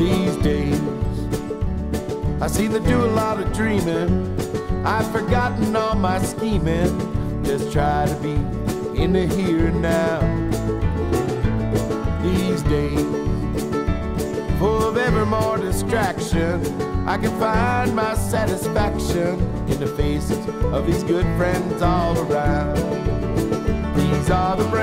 these days. I seem to do a lot of dreaming. I've forgotten all my scheming. Just try to be in the here and now. These days, full of ever more distraction, I can find my satisfaction in the faces of these good friends all around. These are the